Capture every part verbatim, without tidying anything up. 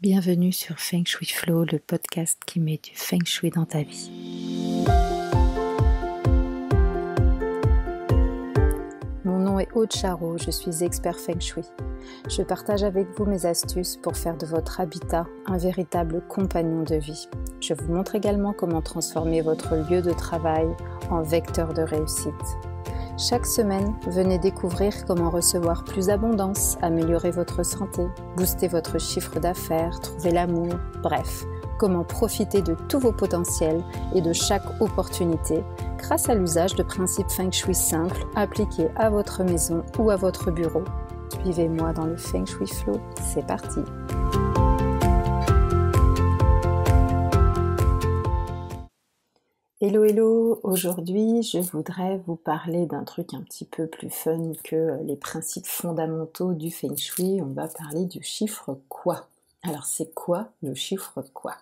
Bienvenue sur Feng Shui Flow, le podcast qui met du Feng Shui dans ta vie. Mon nom est Aude Charot, je suis expert Feng Shui. Je partage avec vous mes astuces pour faire de votre habitat un véritable compagnon de vie. Je vous montre également comment transformer votre lieu de travail en vecteur de réussite. Chaque semaine, venez découvrir comment recevoir plus d'abondance, améliorer votre santé, booster votre chiffre d'affaires, trouver l'amour, bref, comment profiter de tous vos potentiels et de chaque opportunité grâce à l'usage de principes Feng Shui simples appliqués à votre maison ou à votre bureau. Suivez-moi dans le Feng Shui Flow, c'est parti! Hello hello, aujourd'hui je voudrais vous parler d'un truc un petit peu plus fun que les principes fondamentaux du Feng Shui. On va parler du chiffre Kwa. Alors c'est quoi le chiffre Kwa?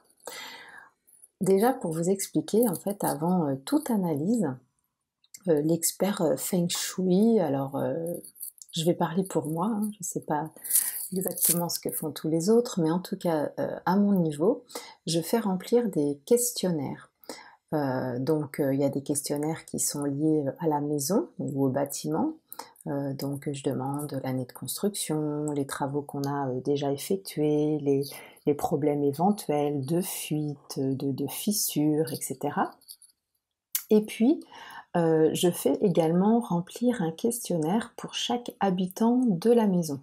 Déjà pour vous expliquer, en fait avant euh, toute analyse, euh, l'expert euh, Feng Shui, alors euh, je vais parler pour moi, hein, je ne sais pas exactement ce que font tous les autres, mais en tout cas euh, à mon niveau, je fais remplir des questionnaires. Euh, donc il euh, y a des questionnaires qui sont liés à la maison ou au bâtiment, euh, donc je demande l'année de construction, les travaux qu'on a euh, déjà effectués, les, les problèmes éventuels de fuite, de, de fissures, et cetera. Et puis euh, je fais également remplir un questionnaire pour chaque habitant de la maison.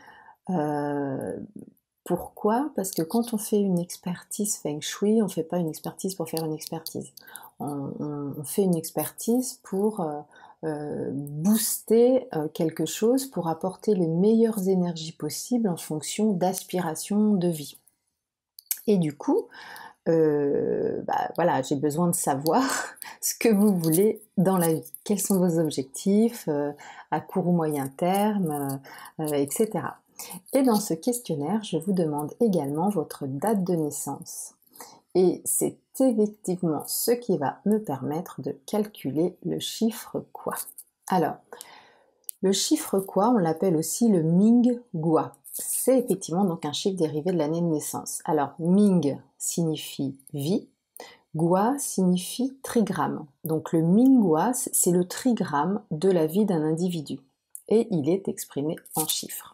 Euh, Pourquoi? Parce que quand on fait une expertise Feng Shui, on ne fait pas une expertise pour faire une expertise. On, on, on fait une expertise pour euh, euh, booster euh, quelque chose, pour apporter les meilleures énergies possibles en fonction d'aspirations de vie. Et du coup, euh, bah, voilà, j'ai besoin de savoir ce que vous voulez dans la vie. Quels sont vos objectifs euh, à court ou moyen terme, euh, euh, et cetera. Et dans ce questionnaire, je vous demande également votre date de naissance. Et c'est effectivement ce qui va me permettre de calculer le chiffre Kwa. Alors, le chiffre Kwa, on l'appelle aussi le Ming Gua. C'est effectivement donc un chiffre dérivé de l'année de naissance. Alors, Ming signifie vie, Gua signifie trigramme. Donc le Ming Gua, c'est le trigramme de la vie d'un individu. Et il est exprimé en chiffres.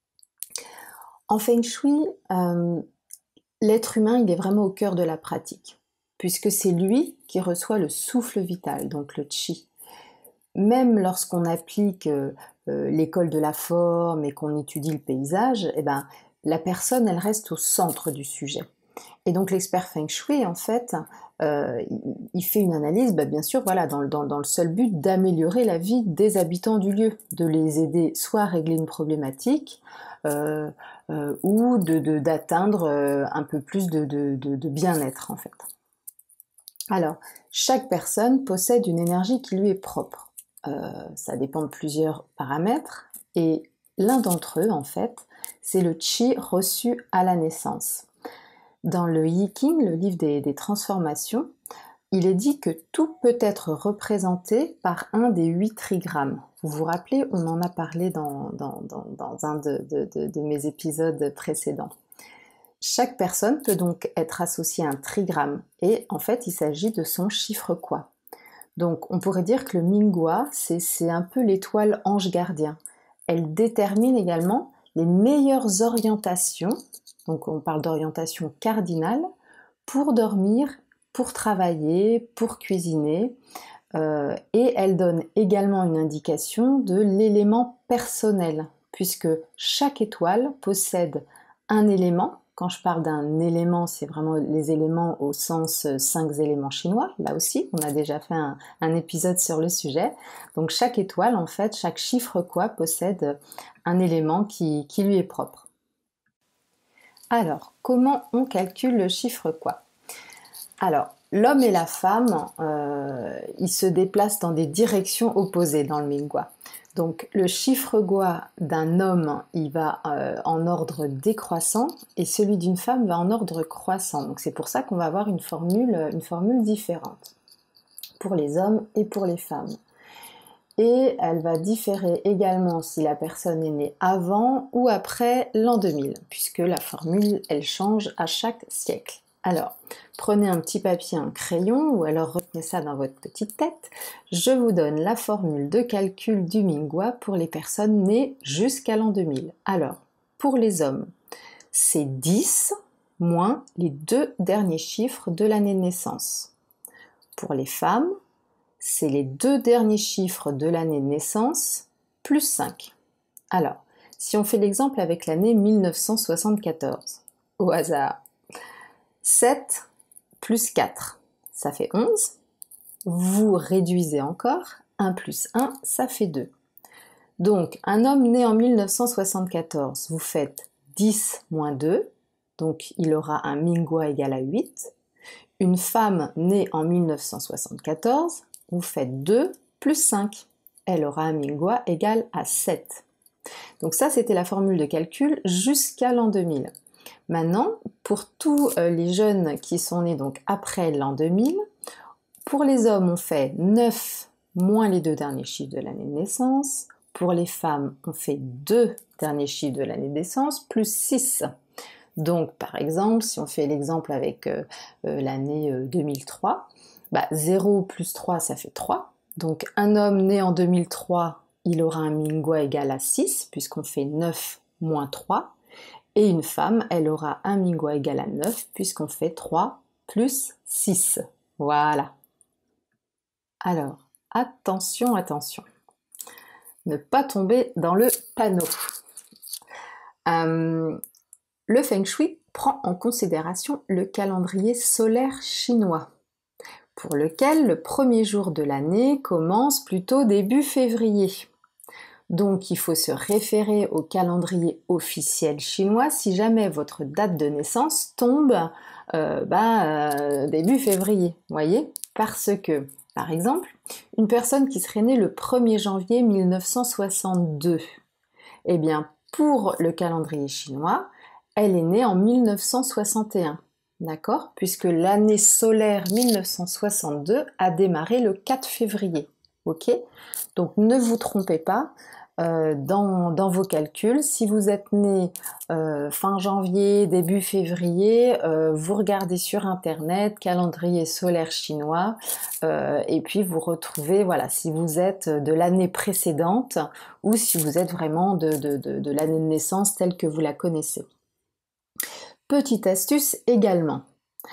En Feng Shui, euh, l'être humain il est vraiment au cœur de la pratique, puisque c'est lui qui reçoit le souffle vital, donc le Qi. Même lorsqu'on applique euh, l'école de la forme et qu'on étudie le paysage, eh ben, la personne elle reste au centre du sujet. Et donc l'expert Feng Shui, en fait, euh, il fait une analyse, bah, bien sûr, voilà, dans, dans, dans le seul but d'améliorer la vie des habitants du lieu, de les aider soit à régler une problématique, euh, euh, ou de, de, d'atteindre euh, un peu plus de, de, de, de bien-être, en fait. Alors, chaque personne possède une énergie qui lui est propre. Euh, ça dépend de plusieurs paramètres, et l'un d'entre eux, en fait, c'est le Qi reçu à la naissance. Dans le Yi King, le livre des, des transformations, il est dit que tout peut être représenté par un des huit trigrammes. Vous vous rappelez, on en a parlé dans, dans, dans, dans un de, de, de, de mes épisodes précédents. Chaque personne peut donc être associée à un trigramme, et en fait, il s'agit de son chiffre Kwa. Donc, on pourrait dire que le Ming Gua, c'est, c'est un peu l'étoile ange gardien. Elle détermine également les meilleures orientations, donc on parle d'orientation cardinale, pour dormir, pour travailler, pour cuisiner, euh, et elle donne également une indication de l'élément personnel, puisque chaque étoile possède un élément. Quand je parle d'un élément, c'est vraiment les éléments au sens cinq éléments chinois. Là aussi, on a déjà fait un, un épisode sur le sujet. Donc chaque étoile, en fait, chaque chiffre Kwa possède un élément qui, qui lui est propre. Alors, comment on calcule le chiffre Kwa? Alors, l'homme et la femme, euh, ils se déplacent dans des directions opposées dans le Ming Gua. Donc, le chiffre Gua d'un homme, il va euh, en ordre décroissant et celui d'une femme va en ordre croissant. Donc, c'est pour ça qu'on va avoir une formule, une formule différente pour les hommes et pour les femmes. et elle va différer également si la personne est née avant ou après l'an deux mille, puisque la formule, elle change à chaque siècle. Alors, prenez un petit papier, un crayon, ou alors retenez ça dans votre petite tête. Je vous donne la formule de calcul du Mingwa pour les personnes nées jusqu'à l'an deux mille. Alors, pour les hommes, c'est dix moins les deux derniers chiffres de l'année de naissance. Pour les femmes, c'est les deux derniers chiffres de l'année de naissance plus cinq. Alors, si on fait l'exemple avec l'année mille neuf cent soixante-quatorze, au hasard, sept plus quatre, ça fait onze. Vous réduisez encore, un plus un, ça fait deux. Donc, un homme né en mille neuf cent soixante-quatorze, vous faites dix moins deux, donc il aura un Mingwa égal à huit. Une femme née en mille neuf cent soixante-quatorze, vous faites deux plus cinq. Elle aura un Mingwa égal à sept. Donc ça, c'était la formule de calcul jusqu'à l'an deux mille. Maintenant, pour tous les jeunes qui sont nés donc après l'an deux mille, pour les hommes, on fait neuf moins les deux derniers chiffres de l'année de naissance. Pour les femmes, on fait deux derniers chiffres de l'année de naissance plus six. Donc, par exemple, si on fait l'exemple avec euh, euh, l'année euh, deux mille trois, bah, zéro plus trois, ça fait trois. Donc, un homme né en deux mille trois, il aura un Mingwa égal à six, puisqu'on fait neuf moins trois. Et une femme, elle aura un Mingwa égal à neuf, puisqu'on fait trois plus six. Voilà. Alors, attention, attention. Ne pas tomber dans le panneau. Euh, le Feng Shui prend en considération le calendrier solaire chinois, pour lequel le premier jour de l'année commence plutôt début février. Donc il faut se référer au calendrier officiel chinois si jamais votre date de naissance tombe euh, bah, euh, début février, voyez? Parce que, par exemple, une personne qui serait née le premier janvier mille neuf cent soixante-deux, eh bien pour le calendrier chinois, elle est née en mille neuf cent soixante et un, d'accord? Puisque l'année solaire mille neuf cent soixante-deux a démarré le quatre février, ok? Donc ne vous trompez pas, Euh, dans, dans vos calculs. Si vous êtes né euh, fin janvier, début février, euh, vous regardez sur internet calendrier solaire chinois euh, et puis vous retrouvez, voilà, si vous êtes de l'année précédente ou si vous êtes vraiment de, de, de, de l'année de naissance telle que vous la connaissez. Petite astuce également,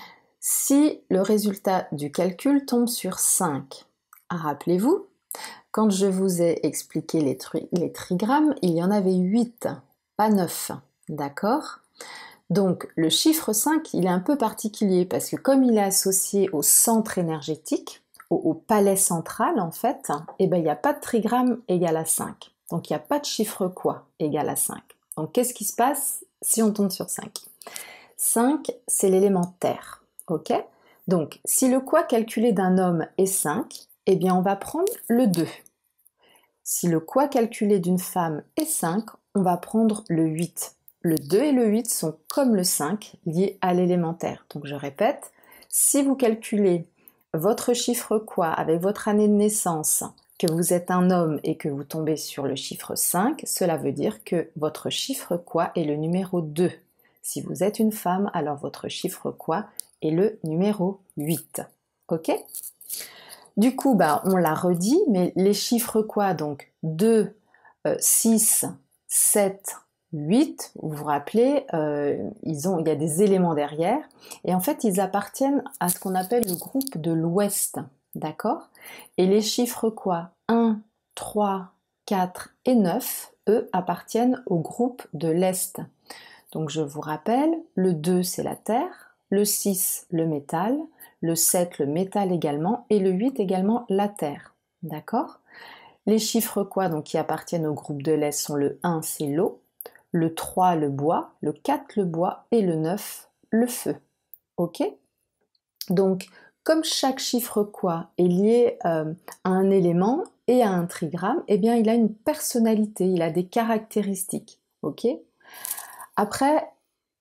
si le résultat du calcul tombe sur cinq, rappelez-vous, quand je vous ai expliqué les, tri les trigrammes, il y en avait huit, pas neuf, d'accord? Donc le chiffre cinq, il est un peu particulier parce que comme il est associé au centre énergétique, au, au palais central en fait, eh ben, il n'y a pas de trigramme égal à cinq. Donc il n'y a pas de chiffre quoi égal à cinq. Donc qu'est-ce qui se passe si on tombe sur cinq? cinq, c'est l'élément terre, ok? Donc si le quoi calculé d'un homme est cinq, eh bien on va prendre le deux. Si le quoi calculé d'une femme est cinq, on va prendre le huit. Le deux et le huit sont comme le cinq, liés à l'élémentaire. Donc je répète, si vous calculez votre chiffre quoi avec votre année de naissance, que vous êtes un homme et que vous tombez sur le chiffre cinq, cela veut dire que votre chiffre quoi est le numéro deux. Si vous êtes une femme, alors votre chiffre quoi est le numéro huit. Ok ? Du coup, bah, on l'a redit, mais les chiffres quoi? Donc deux, euh, six, sept, huit, vous vous rappelez, euh, ils ont, il y a des éléments derrière, et en fait, ils appartiennent à ce qu'on appelle le groupe de l'Ouest, d'accord? Et les chiffres quoi? un, trois, quatre et neuf, eux, appartiennent au groupe de l'Est. Donc je vous rappelle, le deux, c'est la Terre, le six, le métal, le sept, le métal également, et le huit également, la terre. D'accord? Les chiffres quoi, donc qui appartiennent au groupe de l'Est, sont le un, c'est l'eau, le trois, le bois, le quatre, le bois, et le neuf, le feu. Ok? Donc, comme chaque chiffre quoi est lié euh, à un élément et à un trigramme, eh bien, il a une personnalité, il a des caractéristiques. Ok? Après,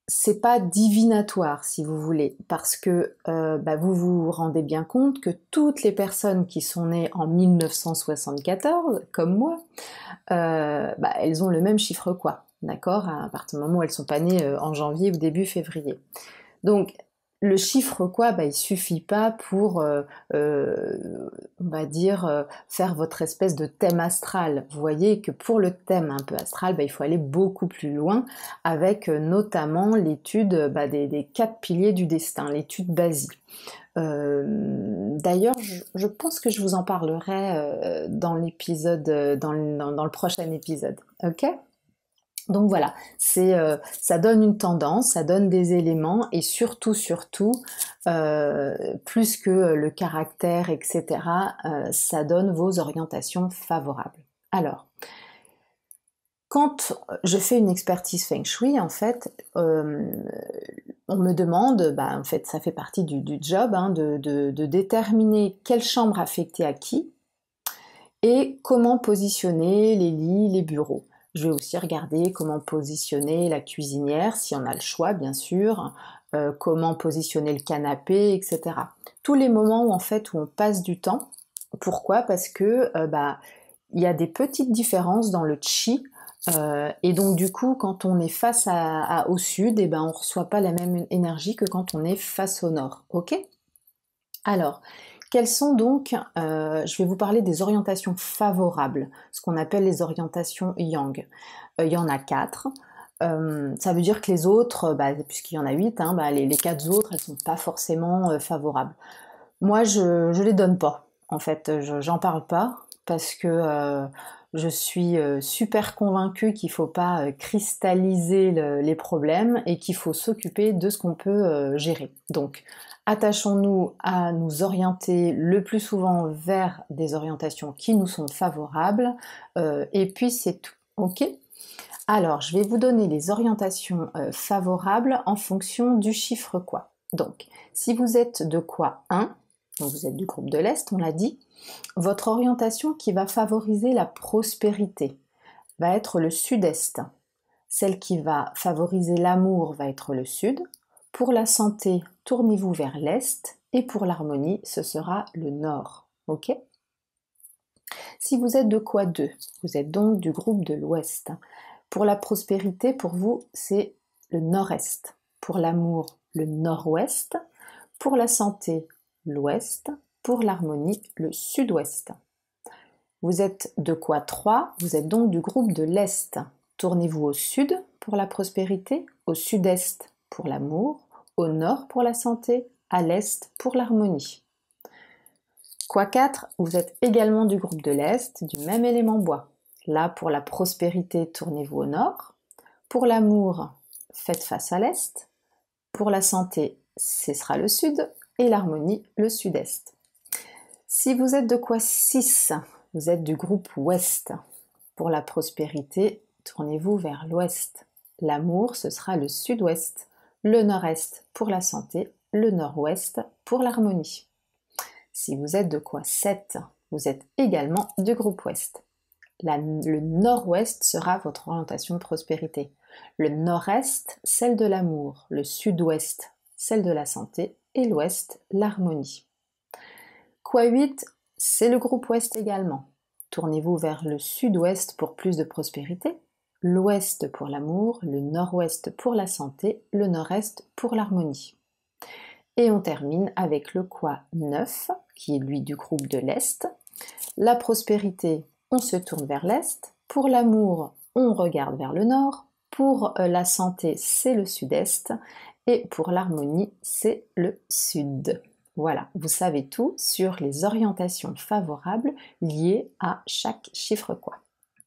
c'est pas divinatoire, si vous voulez, parce que euh, bah, vous vous rendez bien compte que toutes les personnes qui sont nées en mille neuf cent soixante-quatorze, comme moi, euh, bah, elles ont le même chiffre quoi, d'accord? À partir du moment où elles sont pas nées euh, en janvier ou début février. Donc, le chiffre quoi, bah, il suffit pas pour, euh, euh, on va dire, euh, faire votre espèce de thème astral. Vous voyez que pour le thème un peu astral, bah, il faut aller beaucoup plus loin avec euh, notamment l'étude bah, des, des quatre piliers du destin, l'étude Basi. Euh, D'ailleurs, je, je pense que je vous en parlerai euh, dans l'épisode, dans, le- dans, dans le prochain épisode. Ok? Donc voilà, c'est, euh, ça donne une tendance, ça donne des éléments et surtout, surtout, euh, plus que le caractère, et cetera, euh, ça donne vos orientations favorables. Alors, quand je fais une expertise Feng Shui, en fait, euh, on me demande, bah, en fait, ça fait partie du, du job, hein, de, de, de déterminer quelle chambre affecter à qui et comment positionner les lits, les bureaux. Je vais aussi regarder comment positionner la cuisinière, si on a le choix, bien sûr, euh, comment positionner le canapé, et cetera. Tous les moments où, en fait, où on passe du temps. Pourquoi? Parce que euh, bah, il y a des petites différences dans le chi, euh, et donc du coup, quand on est face à, à- au sud, et ben, on reçoit pas la même énergie que quand on est face au nord. Ok? Alors, quelles sont donc, euh, je vais vous parler des orientations favorables, ce qu'on appelle les orientations yang. Euh, il y en a quatre. Euh, ça veut dire que les autres, bah, puisqu'il y en a huit, hein, bah, les, les quatre autres, elles sont pas forcément euh, favorables. Moi, je, je les donne pas. En fait, je, j'en parle pas parce que euh, je suis euh, super convaincue qu'il faut pas euh, cristalliser le- les problèmes et qu'il faut s'occuper de ce qu'on peut euh, gérer. Donc, attachons-nous à nous orienter le plus souvent vers des orientations qui nous sont favorables, euh, et puis c'est tout. Ok? Alors, je vais vous donner les orientations euh, favorables en fonction du chiffre quoi. Donc, si vous êtes de quoi un, donc vous êtes du groupe de l'Est, on l'a dit, votre orientation qui va favoriser la prospérité va être le sud-est. Celle qui va favoriser l'amour va être le sud. Pour la santé, tournez-vous vers l'est. Et pour l'harmonie, ce sera le nord. Ok? Si vous êtes de quoi deux, vous êtes donc du groupe de l'ouest. Pour la prospérité, pour vous, c'est le nord-est. Pour l'amour, le nord-ouest. Pour la santé, l'ouest. Pour l'harmonie, le sud-ouest. Vous êtes de quoi trois, vous êtes donc du groupe de l'est. Tournez-vous au sud pour la prospérité, au sud-est pour l'amour, au nord pour la santé, à l'est pour l'harmonie. Quoi quatre, vous êtes également du groupe de l'est, du même élément bois. Là, pour la prospérité, tournez-vous au nord. Pour l'amour, faites face à l'est. Pour la santé, ce sera le sud. Et l'harmonie, le sud-est. Si vous êtes de quoi six, vous êtes du groupe ouest. Pour la prospérité, tournez-vous vers l'ouest. L'amour, ce sera le sud-ouest. Le nord-est pour la santé. Le nord-ouest pour l'harmonie. Si vous êtes de quoi sept, vous êtes également du groupe ouest. La, le nord-ouest sera votre orientation de prospérité. Le nord-est, celle de l'amour. Le sud-ouest, celle de la santé. Et l'ouest, l'harmonie. Quoi huit, c'est le groupe ouest également. Tournez-vous vers le sud-ouest pour plus de prospérité. L'ouest pour l'amour. Le nord-ouest pour la santé. Le nord-est pour l'harmonie. Et on termine avec le quoi neuf, qui est lui du groupe de l'Est. La prospérité, on se tourne vers l'Est. Pour l'amour, on regarde vers le Nord. Pour la santé, c'est le Sud-Est. Et pour l'harmonie, c'est le Sud. Voilà, vous savez tout sur les orientations favorables liées à chaque chiffre quoi.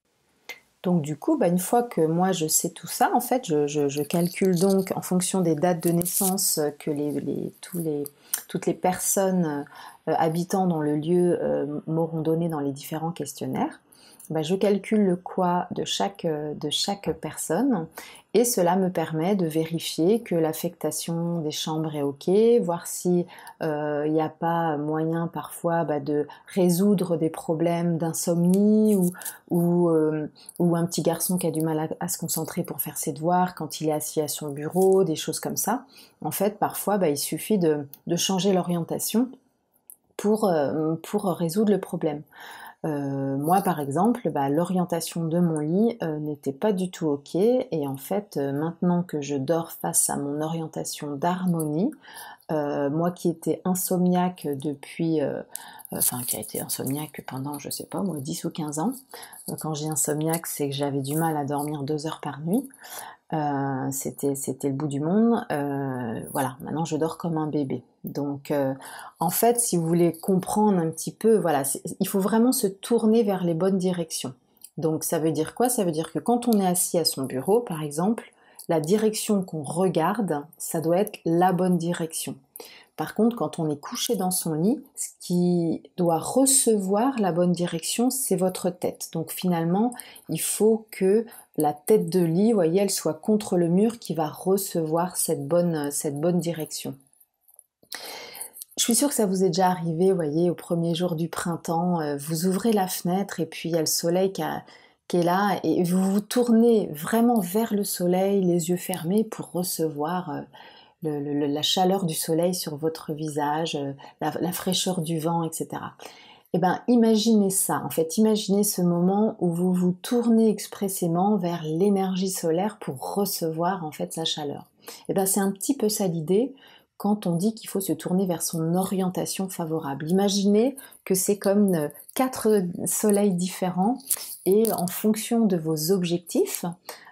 Donc du coup, bah, une fois que moi je sais tout ça, en fait, je, je, je calcule donc en fonction des dates de naissance que les, les, tous les, toutes les personnes euh, habitant dans le lieu euh, m'auront donné dans les différents questionnaires. bah, je calcule le quoi de chaque, de chaque personne et cela me permet de vérifier que l'affectation des chambres est ok, voir si euh, il n'y a pas moyen parfois bah, de résoudre des problèmes d'insomnie ou, ou, euh, ou un petit garçon qui a du mal à, à se concentrer pour faire ses devoirs quand il est assis à son bureau, des choses comme ça. En fait, parfois, bah, il suffit de, de changer l'orientation pour, euh, pour résoudre le problème. Euh, moi par exemple, bah, l'orientation de mon lit euh, n'était pas du tout ok et en fait euh, maintenant que je dors face à mon orientation d'harmonie, euh, moi qui étais insomniaque depuis, euh, enfin qui a été insomniaque pendant je sais pas moi dix ou quinze ans, quand j'ai insomniaque c'est que j'avais du mal à dormir deux heures par nuit, euh, c'était c'était le bout du monde, euh, voilà, maintenant je dors comme un bébé. Donc euh, en fait si vous voulez comprendre un petit peu, voilà, il faut vraiment se tourner vers les bonnes directions. Donc ça veut dire quoi? Ça veut dire que quand on est assis à son bureau par exemple, la direction qu'on regarde, ça doit être la bonne direction. Par contre, quand on est couché dans son lit, ce qui doit recevoir la bonne direction, c'est votre tête. Donc finalement, il faut que la tête de lit, vous voyez, elle soit contre le mur qui va recevoir cette bonne, cette bonne direction. Je suis sûre que ça vous est déjà arrivé, vous voyez, au premier jour du printemps, euh, vous ouvrez la fenêtre et puis il y a le soleil qui, a, qui est là et vous vous tournez vraiment vers le soleil, les yeux fermés pour recevoir euh, le, le, la chaleur du soleil sur votre visage, euh, la, la fraîcheur du vent, et cetera. Eh ben, imaginez ça, en fait, imaginez ce moment où vous vous tournez expressément vers l'énergie solaire pour recevoir en fait sa chaleur. Eh ben, c'est un petit peu ça l'idée quand on dit qu'il faut se tourner vers son orientation favorable. Imaginez que c'est comme quatre soleils différents et en fonction de vos objectifs,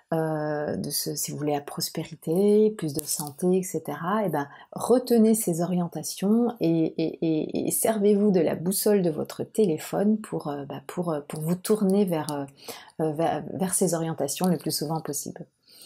euh, de ce, si vous voulez la prospérité, plus de santé, et cetera, et ben, retenez ces orientations et, et, et, et servez-vous de la boussole de votre téléphone pour, euh, bah, pour, pour vous tourner vers, euh, vers, vers ces orientations le plus souvent possible.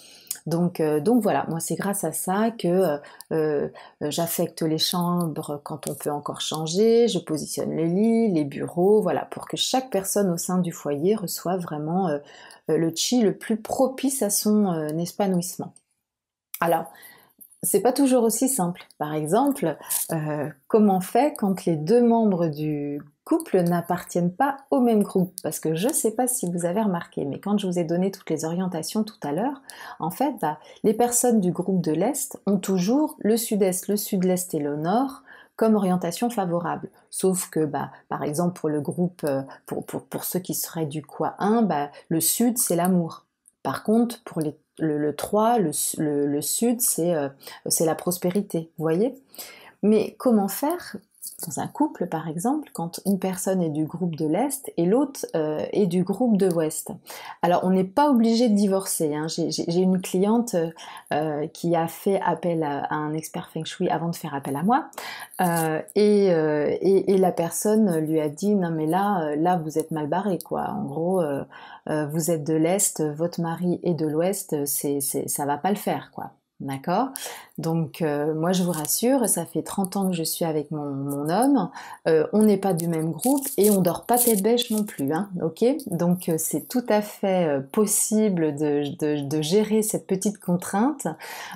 Donc, euh, donc voilà, moi c'est grâce à ça que euh, j'affecte les chambres quand on peut encore changer, je positionne les lits, les bureaux, voilà, pour que chaque personne au sein du foyer reçoive vraiment euh, le chi le plus propice à son euh, épanouissement. Alors, c'est pas toujours aussi simple. Par exemple, euh, comment on fait quand les deux membres du couple n'appartiennent pas au même groupe? Parce que je sais pas si vous avez remarqué, mais quand je vous ai donné toutes les orientations tout à l'heure, en fait, bah, les personnes du groupe de l'Est ont toujours le sud-est, le sud-est et le nord comme orientation favorable. Sauf que, bah, par exemple, pour le groupe, pour, pour, pour ceux qui seraient du quoi un, bah, le sud, c'est l'amour. Par contre, pour les Le, le trois, le, le, le sud, c'est euh, la prospérité, vous voyez? Mais comment faire dans un couple, par exemple, quand une personne est du groupe de l'Est et l'autre euh, est du groupe de l'Ouest? Alors, on n'est pas obligé de divorcer, hein. J'ai une cliente euh, qui a fait appel à, à un expert Feng Shui avant de faire appel à moi, euh, et, euh, et, et la personne lui a dit « Non mais là, là vous êtes mal barré, quoi. En gros, euh, euh, vous êtes de l'Est, votre mari est de l'Ouest, c'est, c'est, ça va pas le faire, quoi. » D'accord? Donc euh, moi je vous rassure, ça fait trente ans que je suis avec mon, mon homme, euh, on n'est pas du même groupe et on dort pas tête bêche non plus, hein, ok? Donc euh, c'est tout à fait euh, possible de, de, de gérer cette petite contrainte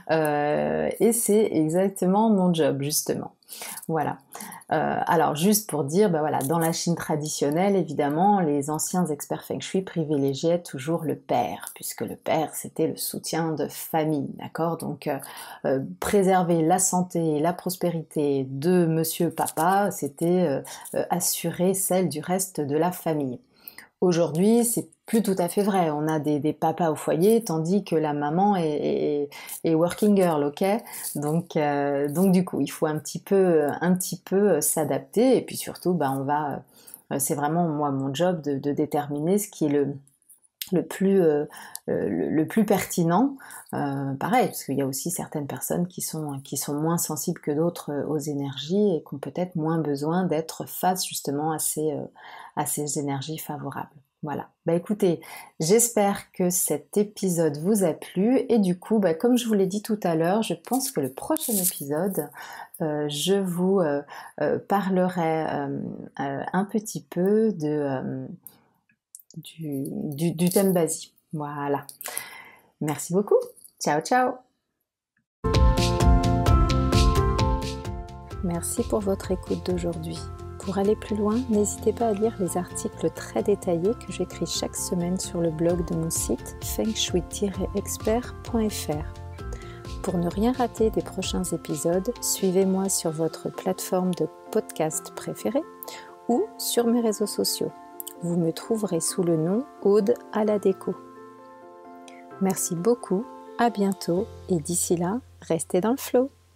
euh, et c'est exactement mon job justement. Voilà. Euh, alors juste pour dire, ben voilà, dans la Chine traditionnelle, évidemment, les anciens experts Feng Shui privilégiaient toujours le père, puisque le père c'était le soutien de famille, d'accord? Donc euh, euh, préserver la santé et la prospérité de Monsieur Papa, c'était euh, assurer celle du reste de la famille. Aujourd'hui, c'est plus tout à fait vrai. On a des, des papas au foyer, tandis que la maman est, est, est working girl, ok? Donc, euh, donc du coup, il faut un petit peu, un petit peu s'adapter. Et puis surtout, ben, on va, euh, c'est vraiment moi mon job de, de déterminer ce qui est le le plus, euh, le, le plus pertinent, euh, pareil, parce qu'il y a aussi certaines personnes qui sont, qui sont moins sensibles que d'autres aux énergies et qui ont peut-être moins besoin d'être face justement à ces, euh, à ces énergies favorables. Voilà. Bah écoutez, j'espère que cet épisode vous a plu et du coup, bah, comme je vous l'ai dit tout à l'heure, je pense que le prochain épisode, euh, je vous euh, euh, parlerai euh, euh, un petit peu de... Euh, du, du, du thème basique. Voilà. Merci beaucoup. Ciao, ciao. Merci pour votre écoute d'aujourd'hui. Pour aller plus loin, n'hésitez pas à lire les articles très détaillés que j'écris chaque semaine sur le blog de mon site feng shui tiret expert point f r. Pour ne rien rater des prochains épisodes, suivez-moi sur votre plateforme de podcast préférée ou sur mes réseaux sociaux. Vous me trouverez sous le nom Aude à la déco. Merci beaucoup, à bientôt et d'ici là, restez dans le flow.